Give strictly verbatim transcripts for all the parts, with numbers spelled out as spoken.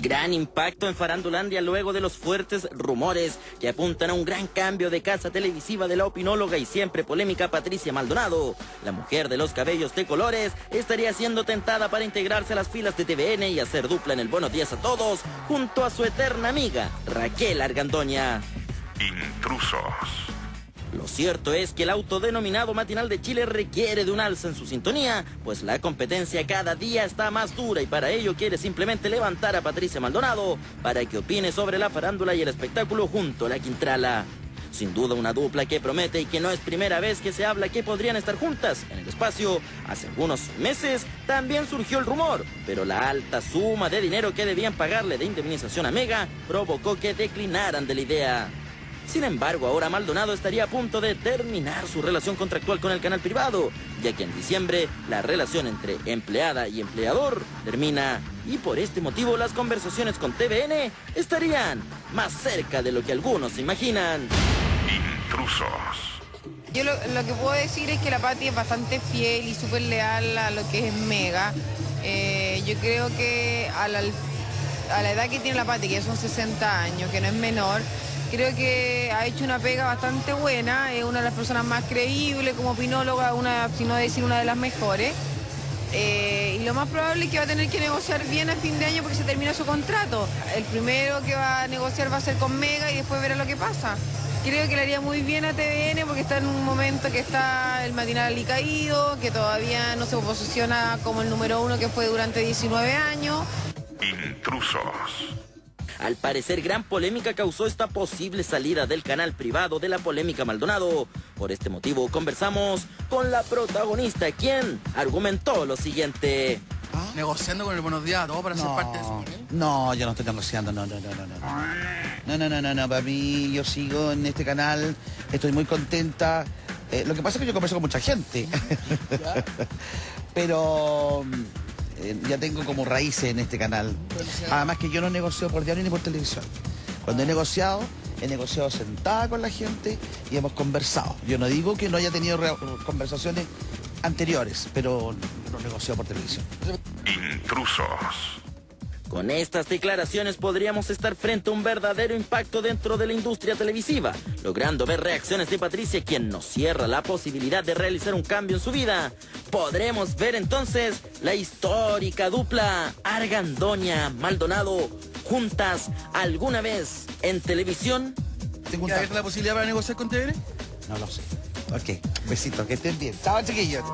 Gran impacto en Farandulandia luego de los fuertes rumores que apuntan a un gran cambio de casa televisiva de la opinóloga y siempre polémica Patricia Maldonado. La mujer de los cabellos de colores estaría siendo tentada para integrarse a las filas de T V N y hacer dupla en el Buenos Días a Todos junto a su eterna amiga Raquel Argandoña. Intrusos. Lo cierto es que el autodenominado matinal de Chile requiere de un alza en su sintonía, pues la competencia cada día está más dura y para ello quiere simplemente levantar a Patricia Maldonado para que opine sobre la farándula y el espectáculo junto a la Quintrala. Sin duda una dupla que promete y que no es primera vez que se habla que podrían estar juntas en el espacio. Hace algunos meses también surgió el rumor, pero la alta suma de dinero que debían pagarle de indemnización a Mega provocó que declinaran de la idea. Sin embargo, ahora Maldonado estaría a punto de terminar su relación contractual con el canal privado, ya que en diciembre la relación entre empleada y empleador termina, y por este motivo las conversaciones con T V N estarían más cerca de lo que algunos se imaginan. Intrusos. Yo lo, lo que puedo decir es que la Pati es bastante fiel y súper leal a lo que es Mega. Eh, yo creo que a la, a la edad que tiene la Pati, que son sesenta años, que no es menor, creo que ha hecho una pega bastante buena, es una de las personas más creíbles como opinóloga, una, si no decir una de las mejores. Eh, y lo más probable es que va a tener que negociar bien a fin de año porque se termina su contrato. El primero que va a negociar va a ser con Mega y después verá lo que pasa. Creo que le haría muy bien a T V N porque está en un momento que está el matinal alicaído, que todavía no se posiciona como el número uno que fue durante diecinueve años. Intrusos. Al parecer, gran polémica causó esta posible salida del canal privado de la polémica Maldonado. Por este motivo, conversamos con la protagonista, quien argumentó lo siguiente. ¿Ah? Negociando con el Buenos Días a Todos para no, ser parte de eso. No, yo no estoy negociando, no, no, no, no, no. No, no, no, no, no, para mí yo sigo en este canal, estoy muy contenta. Eh, lo que pasa es que yo converso con mucha gente. ¿Ya? Pero... Eh, ya tengo como raíces en este canal. Además que yo no negocio por diario ni por televisión. Cuando he negociado, he negociado sentada con la gente y hemos conversado. Yo no digo que no haya tenido conversaciones anteriores, pero no negocio por televisión. Intrusos. Con estas declaraciones podríamos estar frente a un verdadero impacto dentro de la industria televisiva, logrando ver reacciones de Patricia, quien nos cierra la posibilidad de realizar un cambio en su vida. Podremos ver entonces la histórica dupla Argandoña-Maldonado juntas alguna vez en televisión. ¿Tengo la posibilidad para negociar con T V N? No lo sé. Ok, besitos, que estén bien. Chao, chiquillos.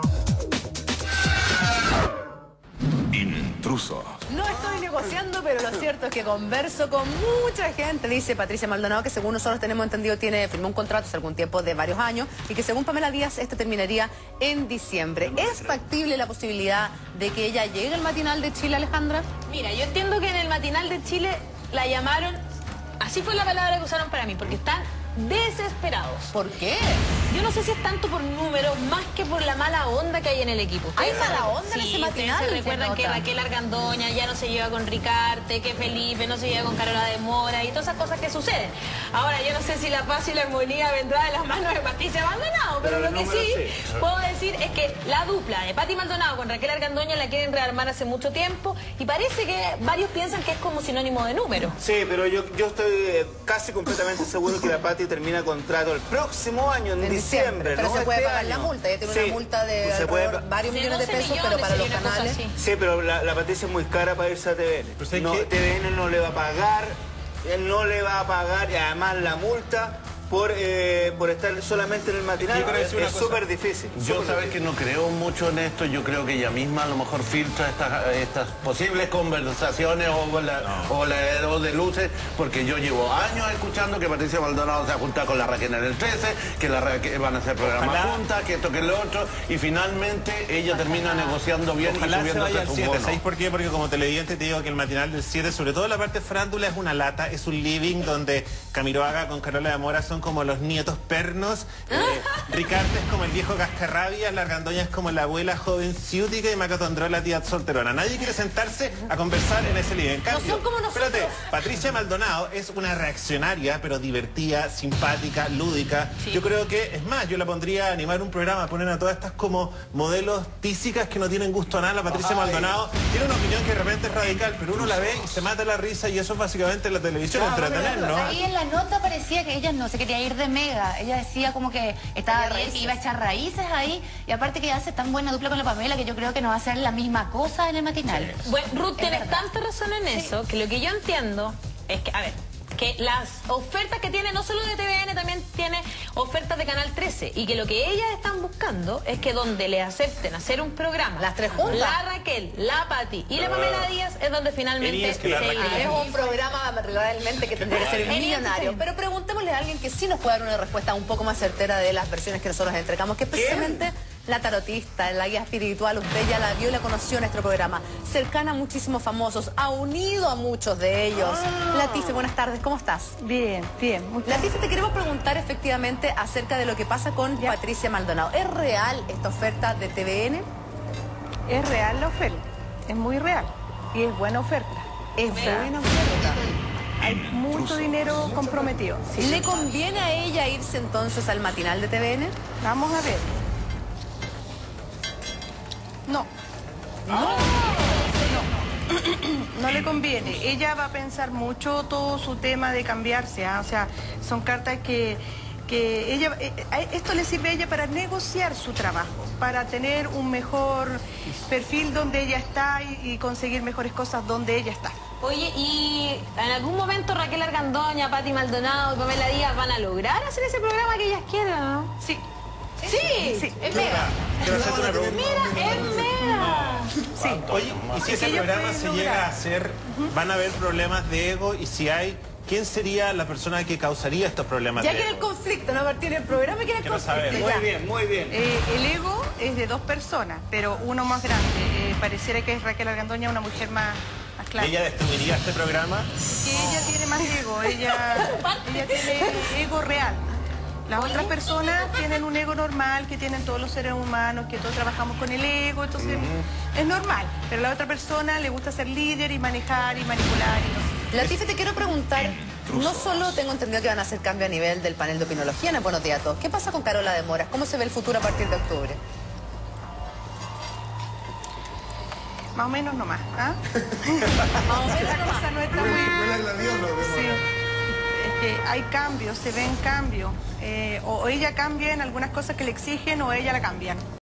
Intrusos. No estoy negociando, pero lo cierto es que converso con mucha gente, dice Patricia Maldonado, que según nosotros tenemos entendido tiene firmó un contrato hace algún tiempo de varios años y que según Pamela Díaz este terminaría en diciembre. ¿Es factible la posibilidad de que ella llegue al matinal de Chile, Alejandra? Mira, yo entiendo que en el matinal de Chile la llamaron, así fue la palabra que usaron para mí, porque están desesperados. ¿Por qué? Yo no sé si es tanto por números, más que por la mala onda que hay en el equipo. ¿Hay ¿Ustedes mala se- onda en sí, ese matinal? ustedes se Se recuerdan que nota. Raquel Argandoña ya no se lleva con Ricarte, que Felipe no se lleva con Carola de Mora y todas esas cosas que suceden. Ahora, yo no sé si la paz y la armonía vendrá de las manos de Patricia Maldonado, pero, Pero lo que no me lo sí sé. puedo decir es que la dupla de Pati Maldonado con Raquel Argandoña la quieren rearmar hace mucho tiempo y parece que varios piensan que es como sinónimo de número. Sí, pero yo, yo estoy eh, casi completamente seguro que la Pati termina contrato el próximo año, en, En diciembre. Pero ¿no? se puede Este pagar la año. multa, ella tiene Sí, una multa de se puede alrededor pa- varios De millones de doce pesos, pero millones para los y una cosa canales... así. Sí, pero la, la Patricia es muy cara para irse a T V N. Pero ¿sabes No, qué? T V N no le va a pagar, él no le va a pagar y además la multa por, eh, por estar solamente en el matinal Yo creo que es es una es cosa. súper difícil. Yo súper sabes difícil. que no creo mucho en esto, yo creo que ella misma a lo mejor filtra estas, estas posibles conversaciones o, la, o, la, o de luces, porque yo llevo años escuchando que Patricia Maldonado se ha juntado con la Raquel en el trece, que, la, que van a hacer programas Ojalá. juntas, que esto, que lo otro, y finalmente ella termina negociando bien Ojalá y se subiéndose vaya al su siete. bono. ¿Sabéis por qué? Porque como televidente te digo que el matinal del siete, sobre todo la parte farándula, es una lata, es un living donde Camiroaga con Carola de Mora son son como los nietos pernos, eh, Ricarte es como el viejo cascarrabias, la Argandoña es como la abuela joven ciútica y Macatondró la tía solterona. Nadie quiere sentarse a conversar en ese living. En cambio, no son como nosotros. Espérate, Patricia Maldonado es una reaccionaria, pero divertida, simpática, lúdica. Sí. Yo creo que, es más, yo la pondría a animar un programa, poner a todas estas como modelos tísicas que no tienen gusto a nada. La Patricia Ay. Maldonado tiene una opinión que de repente es radical, pero uno la ve y se mata la risa y eso es básicamente la televisión, claro, entretener, ¿no? Ahí en la nota parecía que ella no se quería ir de Mega. Ella decía como que estaba bien, que iba a echar raíces ahí, y aparte que hace tan buena dupla con la Pamela que yo creo que no va a ser la misma cosa en el matinal. Sí. Bueno, Ruth, tienes tanta razón en eso, sí. que lo que yo entiendo es que, a ver, que las ofertas que tiene, no solo de T V N, también tiene ofertas de Canal trece, y que lo que ellas están buscando es que donde le acepten hacer un programa, las tres juntas, la Raquel, la Pati y la Pamela Díaz, es donde finalmente se es un programa realmente que tendría que ser millonario. Pero preguntémosle a alguien que sí nos pueda dar una respuesta un poco más certera de las versiones que nosotros entregamos, que es precisamente la tarotista, la guía espiritual. Usted ya la vio y la conoció en nuestro programa, cercana a muchísimos famosos, ha unido a muchos de ellos. Ah. Latife, buenas tardes, ¿cómo estás? Bien, bien. Latife, te queremos preguntar efectivamente acerca de lo que pasa con ya. Patricia Maldonado. ¿Es real esta oferta de T V N? Es real la oferta, es muy real y es buena oferta. Es buena oferta. Hay mucho dinero comprometido. Sí. ¿Le conviene a ella irse entonces al matinal de T V N? Vamos a ver. No. No. No. No le conviene. Ella va a pensar mucho todo su tema de cambiarse, ¿eh? O sea, son cartas que, que ella, eh, esto le sirve a ella para negociar su trabajo, para tener un mejor perfil donde ella está y, y conseguir mejores cosas donde ella está. Oye, ¿y en algún momento Raquel Argandoña, Pati Maldonado y Pamela Díaz van a lograr hacer ese programa que ellas quieran, no? Sí. Sí, sí, es Mega. Mira, es Mega. Sí. Oye, y si ese programa se llega a hacer, ¿van a haber problemas de ego? Y si hay, ¿quién sería la persona que causaría estos problemas ya de ego? Ya quiere el conflicto, ¿no? A partir del programa quiere el conflicto. Muy bien, muy bien. Eh, el ego es de dos personas, pero uno más grande. Eh, pareciera que es Raquel Argandoña, una mujer más... Claro. ¿Ella destruiría este programa? Que ella tiene más ego, ella, ella tiene ego real. Las otras personas tienen un ego normal, que tienen todos los seres humanos, que todos trabajamos con el ego, entonces uh-huh. es normal. Pero a la otra persona le gusta ser líder y manejar y manipular. Y no sé. Latife, te quiero preguntar, no solo tengo entendido que van a hacer cambio a nivel del panel de opinología en el Buenos Días a Todos. ¿Qué pasa con Carola de Moras? ¿Cómo se ve el futuro a partir de octubre? Más o menos nomás, ¿ah? Más o menos la cosa no está muy... Sí. Es que hay cambios, se ven cambios. Eh, o ella cambia en algunas cosas que le exigen o ella la cambian.